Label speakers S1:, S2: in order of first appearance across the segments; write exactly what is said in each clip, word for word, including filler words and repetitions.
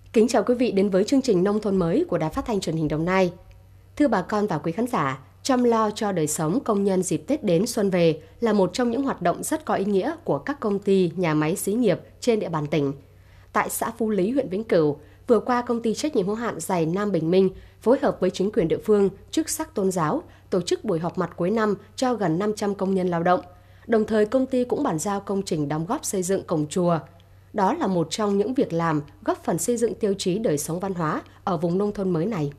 S1: Kính chào quý vị đến với chương trình Nông thôn mới của Đài Phát thanh Truyền hình Đồng Nai. Thưa bà con và quý khán giả, chăm lo cho đời sống công nhân dịp Tết đến xuân về là một trong những hoạt động rất có ý nghĩa của các công ty, nhà máy xí nghiệp trên địa bàn tỉnh. Tại xã Phú Lý, huyện Vĩnh Cửu, vừa qua công ty trách nhiệm hữu hạn giày Nam Bình Minh phối hợp với chính quyền địa phương, chức sắc tôn giáo tổ chức buổi họp mặt cuối năm cho gần năm trăm công nhân lao động. Đồng thời công ty cũng bàn giao công trình đóng góp xây dựng cổng chùa. Đó là một trong những việc làm góp phần xây dựng tiêu chí đời sống văn hóa ở vùng nông thôn mới này.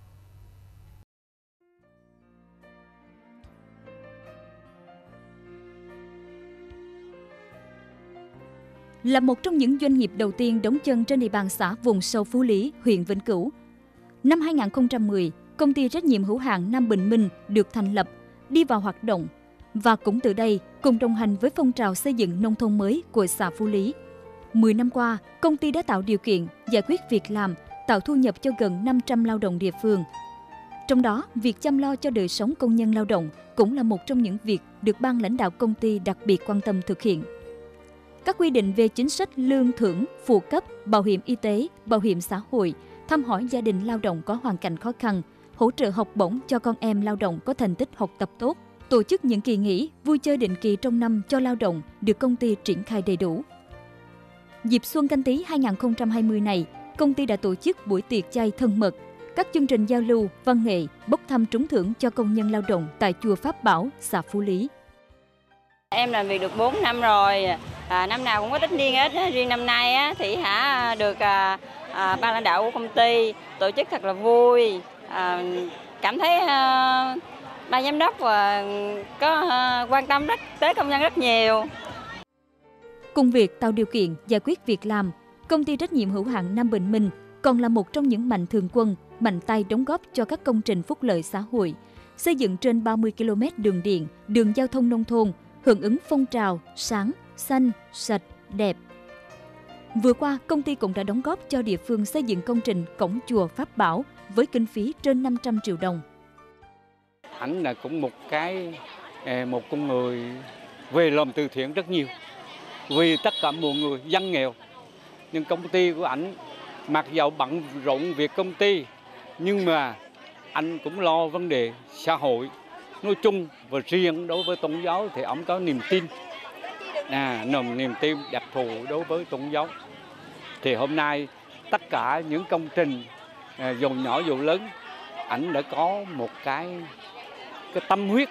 S2: Là một trong những doanh nghiệp đầu tiên đóng chân trên địa bàn xã vùng sâu Phú Lý, huyện Vĩnh Cửu. Năm hai nghìn không trăm mười, công ty trách nhiệm hữu hạn Nam Bình Minh được thành lập, đi vào hoạt động và cũng từ đây cùng đồng hành với phong trào xây dựng nông thôn mới của xã Phú Lý. mười năm qua, công ty đã tạo điều kiện, giải quyết việc làm, tạo thu nhập cho gần năm trăm lao động địa phương. Trong đó, việc chăm lo cho đời sống công nhân lao động cũng là một trong những việc được ban lãnh đạo công ty đặc biệt quan tâm thực hiện. Các quy định về chính sách lương thưởng, phụ cấp, bảo hiểm y tế, bảo hiểm xã hội, thăm hỏi gia đình lao động có hoàn cảnh khó khăn, hỗ trợ học bổng cho con em lao động có thành tích học tập tốt, tổ chức những kỳ nghỉ, vui chơi định kỳ trong năm cho lao động được công ty triển khai đầy đủ. Dịp Xuân Canh Tý hai nghìn không trăm hai mươi này, công ty đã tổ chức buổi tiệc chay thân mật, các chương trình giao lưu, văn nghệ, bốc thăm trúng thưởng cho công nhân lao động tại chùa Pháp Bảo, xã Phú Lý.
S3: Em làm việc được bốn năm rồi, à, năm nào cũng có tất niên hết. Riêng năm nay á, thì hả được à, à, ban lãnh đạo của công ty tổ chức thật là vui, à, cảm thấy à, ban giám đốc và có à, quan tâm rất tới công nhân rất nhiều.
S2: Cùng việc tạo điều kiện giải quyết việc làm, công ty trách nhiệm hữu hạn Nam Bình Minh còn là một trong những mạnh thường quân, mạnh tay đóng góp cho các công trình phúc lợi xã hội, xây dựng trên ba mươi ki lô mét đường điện, đường giao thông nông thôn, hưởng ứng phong trào sáng, xanh, sạch, đẹp. Vừa qua, công ty cũng đã đóng góp cho địa phương xây dựng công trình cổng chùa Pháp Bảo với kinh phí trên năm trăm triệu đồng.
S4: Anh là cũng một cái một con người về làm từ thiện rất nhiều, vì tất cả mọi người dân nghèo. Nhưng công ty của anh mặc dầu bận rộn việc công ty, nhưng mà anh cũng lo vấn đề xã hội nói chung, và riêng đối với tôn giáo thì ông có niềm tin, à, nồng niềm tin đặc thù đối với tôn giáo. Thì hôm nay tất cả những công trình à, dù nhỏ dù lớn, ảnh đã có một cái cái tâm huyết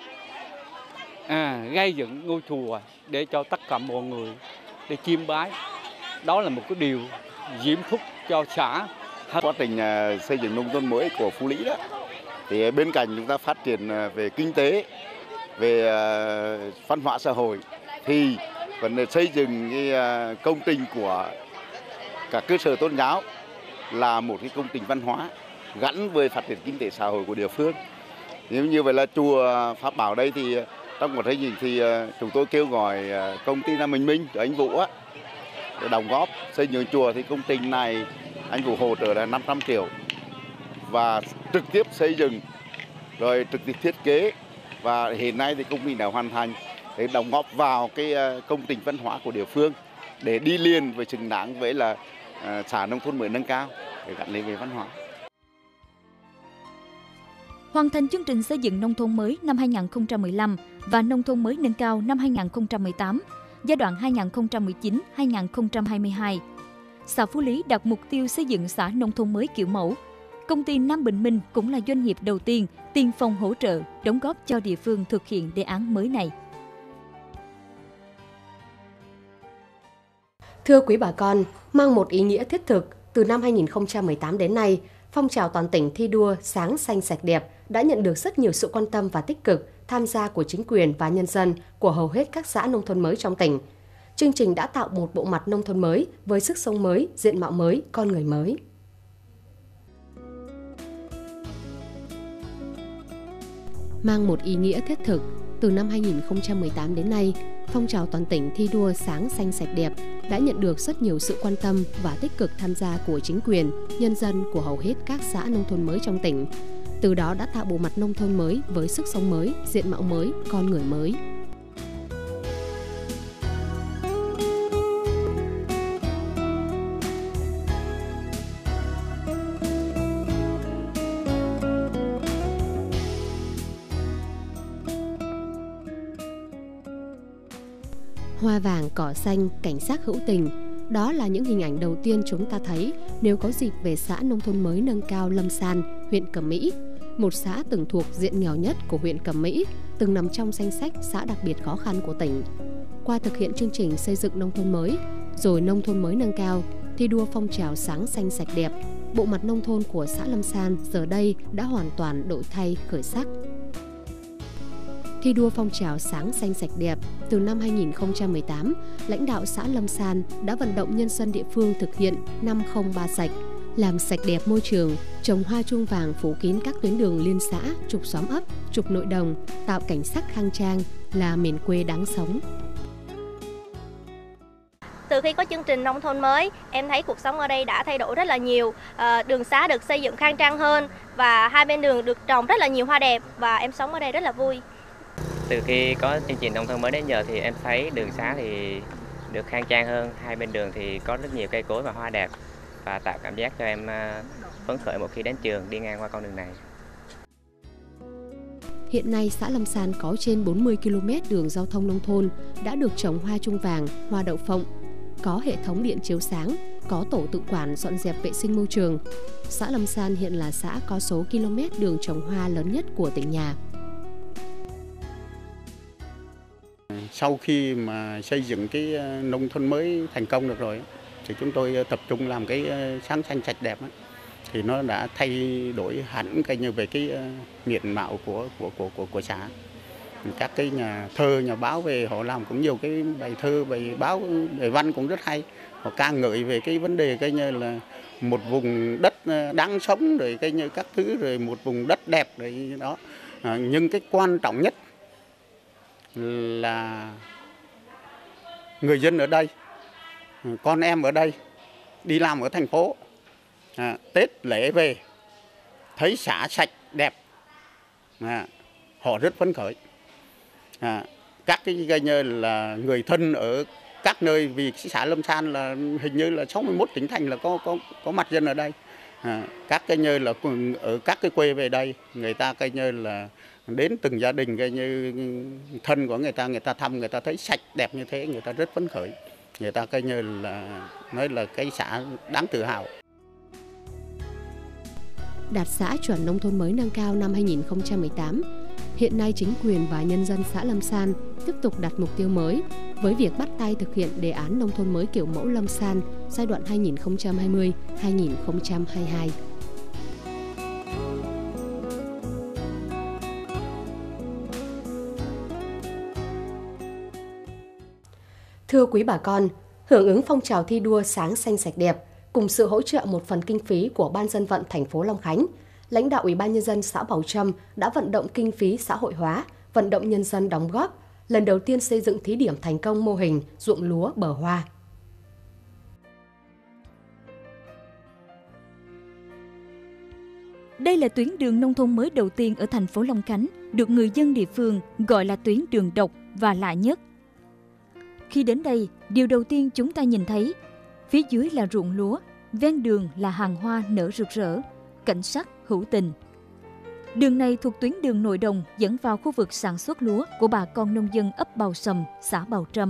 S4: à, gây dựng ngôi chùa để cho tất cả mọi người để chiêm bái. Đó là một cái điều diễm phúc cho xã.
S5: Quá trình uh, xây dựng nông thôn mới của Phú Lý đó, thì bên cạnh chúng ta phát triển uh, về kinh tế, về uh, văn hóa xã hội, thì vấn đề xây dựng cái uh, công trình của các cơ sở tôn giáo là một cái công trình văn hóa gắn với phát triển kinh tế xã hội của địa phương. Nếu như vậy là chùa Pháp Bảo đây thì trong một thời gian thì uh, chúng tôi kêu gọi uh, công ty Nam Bình Minh, anh Vũ á, để đóng góp xây dựng chùa. Thì công trình này anh Vũ hỗ trợ là năm trăm triệu và trực tiếp xây dựng rồi trực tiếp thiết kế, và hiện nay thì công trình đã hoàn thành để đóng góp vào cái công trình văn hóa của địa phương để đi liền với xứng đáng với là uh, xã nông thôn mới nâng cao để gắn liền với văn hóa.
S2: Hoàn thành chương trình xây dựng nông thôn mới năm hai nghìn không trăm mười lăm và nông thôn mới nâng cao năm hai nghìn không trăm mười tám, giai đoạn hai nghìn không trăm mười chín đến hai nghìn không trăm hai mươi hai. Xã Phú Lý đặt mục tiêu xây dựng xã nông thôn mới kiểu mẫu. Công ty Nam Bình Minh cũng là doanh nghiệp đầu tiên tiên phong hỗ trợ, đóng góp cho địa phương thực hiện đề án mới này.
S1: Thưa quý bà con, mang một ý nghĩa thiết thực, từ năm hai nghìn không trăm mười tám đến nay, phong trào toàn tỉnh thi đua sáng xanh sạch đẹp đã nhận được rất nhiều sự quan tâm và tích cực tham gia của chính quyền và nhân dân của hầu hết các xã nông thôn mới trong tỉnh. Chương trình đã tạo một bộ mặt nông thôn mới với sức sống mới, diện mạo mới, con người mới. Mang một ý nghĩa thiết thực, từ năm hai nghìn không trăm mười tám đến nay, phong trào toàn tỉnh thi đua sáng xanh sạch đẹp đã nhận được rất nhiều sự quan tâm và tích cực tham gia của chính quyền, nhân dân của hầu hết các xã nông thôn mới trong tỉnh. Từ đó đã tạo bộ mặt nông thôn mới với sức sống mới, diện mạo mới, con người mới. Hoa vàng, cỏ xanh, cảnh sắc hữu tình. Đó là những hình ảnh đầu tiên chúng ta thấy nếu có dịp về xã nông thôn mới nâng cao Lâm San, huyện Cẩm Mỹ, một xã từng thuộc diện nghèo nhất của huyện Cẩm Mỹ, từng nằm trong danh sách xã đặc biệt khó khăn của tỉnh. Qua thực hiện chương trình xây dựng nông thôn mới, rồi nông thôn mới nâng cao, thi đua phong trào sáng xanh sạch đẹp, bộ mặt nông thôn của xã Lâm San giờ đây đã hoàn toàn đổi thay khởi sắc. Thi đua phong trào sáng xanh sạch đẹp, từ năm hai nghìn không trăm mười tám, lãnh đạo xã Lâm San đã vận động nhân dân địa phương thực hiện năm không ba sạch, làm sạch đẹp môi trường, trồng hoa chuông vàng phủ kín các tuyến đường liên xã, trục xóm ấp, trục nội đồng, tạo cảnh sắc khang trang, là miền quê đáng sống.
S6: Từ khi có chương trình nông thôn mới, em thấy cuộc sống ở đây đã thay đổi rất là nhiều. À, đường xá được xây dựng khang trang hơn và hai bên đường được trồng rất là nhiều hoa đẹp và em sống ở đây rất là vui.
S7: Từ khi có chương trình nông thôn mới đến giờ thì em thấy đường xá thì được khang trang hơn, hai bên đường thì có rất nhiều cây cối và hoa đẹp và tạo cảm giác cho em phấn khởi một khi đến trường đi ngang qua con đường này.
S1: Hiện nay xã Lâm San có trên bốn mươi ki lô mét đường giao thông nông thôn đã được trồng hoa chuông vàng, hoa đậu phộng, có hệ thống điện chiếu sáng, có tổ tự quản dọn dẹp vệ sinh môi trường. Xã Lâm San hiện là xã có số km đường trồng hoa lớn nhất của tỉnh nhà.
S8: Sau khi mà xây dựng cái nông thôn mới thành công được rồi thì chúng tôi tập trung làm cái sáng xanh sạch đẹp ấy, thì nó đã thay đổi hẳn cái như về cái diện mạo của của của của của xã. Các cái nhà thơ, nhà báo về họ làm cũng nhiều cái bài thơ, bài báo, bài văn cũng rất hay. Họ ca ngợi về cái vấn đề cái như là một vùng đất đáng sống rồi cái như các thứ, rồi một vùng đất đẹp rồi đó. À, nhưng cái quan trọng nhất là người dân ở đây, con em ở đây, đi làm ở thành phố, à, Tết lễ về thấy xã sạch đẹp, à, họ rất phấn khởi. À, các cái gây như là người thân ở các nơi, vì xã Lâm San là hình như là sáu mươi mốt tỉnh thành là có có có mặt dân ở đây. À, các cái như là ở các cái quê về đây, người ta cái như là đến từng gia đình cái như thân của người ta, người ta thăm, người ta thấy sạch đẹp như thế, người ta rất phấn khởi. Người ta cái như là nói là cái xã đáng tự hào.
S1: Đạt xã chuẩn nông thôn mới nâng cao năm hai nghìn không trăm mười tám, hiện nay chính quyền và nhân dân xã Lâm San tiếp tục đặt mục tiêu mới với việc bắt tay thực hiện đề án nông thôn mới kiểu mẫu Lâm San giai đoạn hai nghìn không trăm hai mươi đến hai nghìn không trăm hai mươi hai. Thưa quý bà con, hưởng ứng phong trào thi đua sáng xanh sạch đẹp, cùng sự hỗ trợ một phần kinh phí của Ban dân vận thành phố Long Khánh, lãnh đạo Ủy ban Nhân dân xã Bảo Trâm đã vận động kinh phí xã hội hóa, vận động nhân dân đóng góp, lần đầu tiên xây dựng thí điểm thành công mô hình ruộng lúa bờ hoa.
S2: Đây là tuyến đường nông thôn mới đầu tiên ở thành phố Long Khánh, được người dân địa phương gọi là tuyến đường độc và lạ nhất. Khi đến đây, điều đầu tiên chúng ta nhìn thấy, phía dưới là ruộng lúa, ven đường là hàng hoa nở rực rỡ, cảnh sắc hữu tình. Đường này thuộc tuyến đường nội đồng dẫn vào khu vực sản xuất lúa của bà con nông dân ấp Bào Sầm, xã Bào Trâm.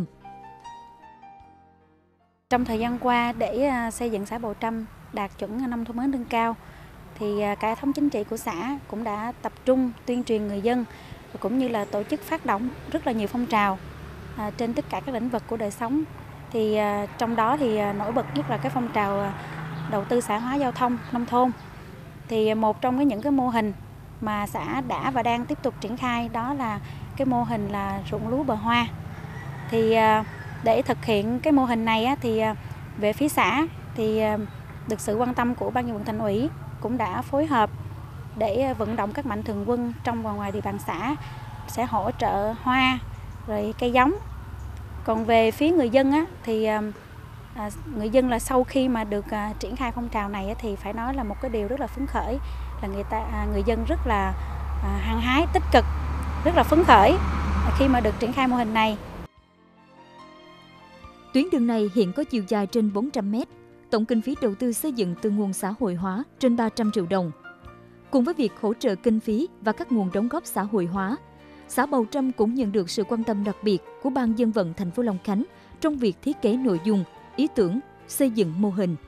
S9: Trong thời gian qua, để xây dựng xã Bào Trâm đạt chuẩn nông thôn mới nâng cao, thì cả hệ thống chính trị của xã cũng đã tập trung tuyên truyền người dân, cũng như là tổ chức phát động rất là nhiều phong trào à, trên tất cả các lĩnh vực của đời sống. Thì à, trong đó thì à, nổi bật nhất là cái phong trào à, đầu tư xã hóa giao thông nông thôn. Thì một trong cái những cái mô hình mà xã đã và đang tiếp tục triển khai đó là cái mô hình là ruộng lúa bờ hoa. Thì à, để thực hiện cái mô hình này á, thì à, về phía xã thì à, được sự quan tâm của Ban Thường vụ Thành ủy cũng đã phối hợp để vận động các mạnh thường quân trong và ngoài địa bàn xã sẽ hỗ trợ hoa rồi cây giống. Còn về phía người dân á, thì à, người dân là sau khi mà được à, triển khai phong trào này á, thì phải nói là một cái điều rất là phấn khởi, là người ta à, người dân rất là à, hăng hái, tích cực, rất là phấn khởi khi mà được triển khai mô hình này.
S2: Tuyến đường này hiện có chiều dài trên bốn trăm mét, tổng kinh phí đầu tư xây dựng từ nguồn xã hội hóa trên ba trăm triệu đồng. Cùng với việc hỗ trợ kinh phí và các nguồn đóng góp xã hội hóa, xã Bầu Trâm cũng nhận được sự quan tâm đặc biệt của Ban Dân vận thành phố Long Khánh trong việc thiết kế nội dung, ý tưởng, xây dựng mô hình.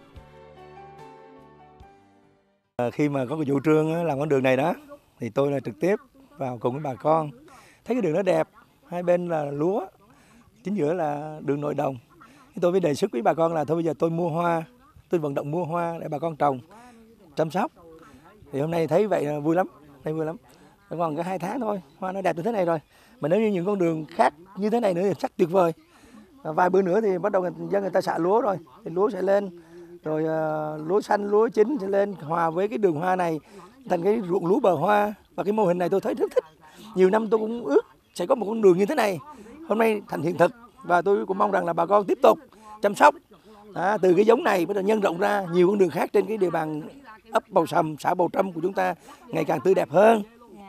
S10: Khi mà có cái chủ trương làm con đường này đó, thì tôi là trực tiếp vào cùng với bà con. Thấy cái đường nó đẹp, hai bên là lúa, chính giữa là đường nội đồng. Tôi mới đề xuất với bà con là thôi bây giờ tôi mua hoa, tôi vận động mua hoa để bà con trồng, chăm sóc. Thì hôm nay thấy vậy là vui lắm, thấy vui lắm. Còn cái hai tháng thôi, hoa nó đẹp như thế này rồi. Mà nếu như những con đường khác như thế này nữa thì chắc tuyệt vời. Vài bữa nữa thì bắt đầu dân người ta xạ lúa rồi, thì lúa sẽ lên, rồi uh, lúa xanh, lúa chín sẽ lên hòa với cái đường hoa này thành cái ruộng lúa bờ hoa. Và cái mô hình này tôi thấy rất thích. Nhiều năm tôi cũng ước sẽ có một con đường như thế này. Hôm nay thành hiện thực và tôi cũng mong rằng là bà con tiếp tục chăm sóc. À, từ cái giống này bắt đầu nhân rộng ra nhiều con đường khác trên cái địa bàn ấp Bầu Sầm, xã Bầu Trâm của chúng ta ngày càng tươi đẹp hơn.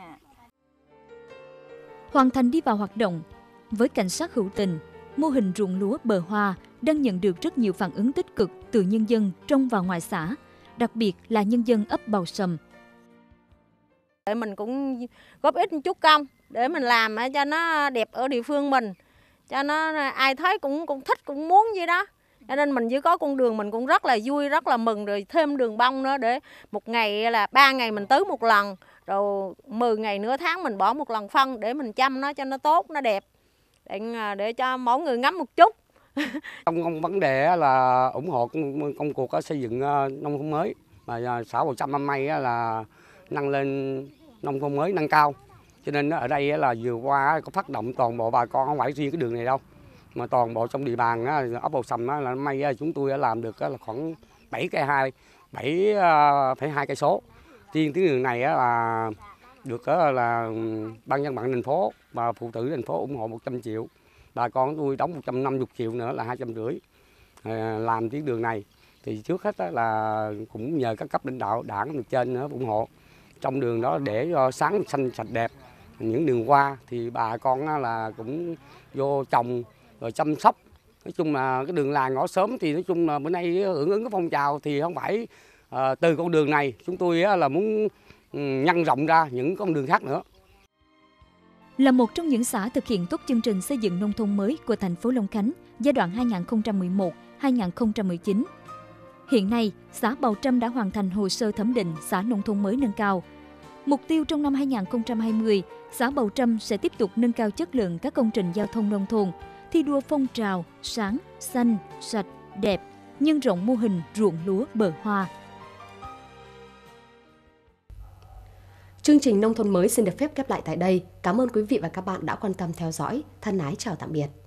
S2: Hoàn thành đi vào hoạt động, với cảnh sát hữu tình, mô hình ruộng lúa bờ hoa đang nhận được rất nhiều phản ứng tích cực từ nhân dân trong và ngoài xã, đặc biệt là nhân dân ấp Bầu Sầm.
S11: Để mình cũng góp ít một chút công để mình làm cho nó đẹp ở địa phương mình, cho nó ai thấy cũng cũng thích, cũng muốn gì đó. Cho nên mình chỉ có con đường mình cũng rất là vui, rất là mừng, rồi thêm đường bông nữa để một ngày là ba ngày mình tưới một lần, rồi mười ngày nửa tháng mình bỏ một lần phân để mình chăm nó cho nó tốt, nó đẹp, để, để cho mỗi người ngắm một chút.
S12: Trong vấn đề là ủng hộ công, công cuộc xây dựng nông thôn mới, mà xã Bầu Trâm năm nay là nâng lên nông thôn mới nâng cao, cho nên ở đây là vừa qua có phát động toàn bộ bà con, không phải riêng cái đường này đâu, mà toàn bộ trong địa bàn ấp Bầu Sầm là năm nay chúng tôi đã làm được là khoảng bảy cây hai, bảy phẩy hai cây số. Riêng cái đường này là được là ban dân vận thành phố và phụ tử thành phố ủng hộ một trăm triệu, bà con tôi đóng một trăm năm mươi triệu nữa là hai trăm rưỡi làm tuyến đường này. Thì trước hết là cũng nhờ các cấp lãnh đạo đảng được trên nữa ủng hộ. Trong đường đó để cho sáng xanh sạch đẹp, những đường qua thì bà con là cũng vô trồng rồi chăm sóc. Nói chung là cái đường làng ngõ xóm thì nói chung là bữa nay hưởng ứng cái phong trào thì không phải uh, từ con đường này chúng tôi là muốn nhân rộng ra những con đường khác nữa.
S2: Là một trong những xã thực hiện tốt chương trình xây dựng nông thôn mới của thành phố Long Khánh giai đoạn hai nghìn không trăm mười một đến hai nghìn không trăm mười chín. Hiện nay, xã Bầu Trâm đã hoàn thành hồ sơ thẩm định xã nông thôn mới nâng cao. Mục tiêu trong năm hai nghìn không trăm hai mươi, xã Bầu Trâm sẽ tiếp tục nâng cao chất lượng các công trình giao thông nông thôn, thi đua phong trào sáng, xanh, sạch, đẹp, nhân rộng mô hình ruộng lúa bờ hoa.
S1: Chương trình Nông thôn mới xin được phép khép lại tại đây. Cảm ơn quý vị và các bạn đã quan tâm theo dõi. Thân ái chào tạm biệt.